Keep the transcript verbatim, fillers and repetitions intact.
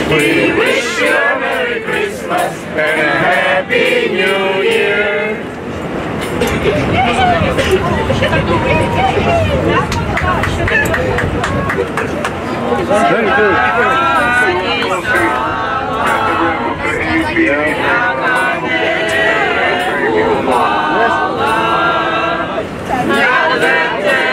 We wish you a Merry Christmas and a Happy New Year. Very good. Yes.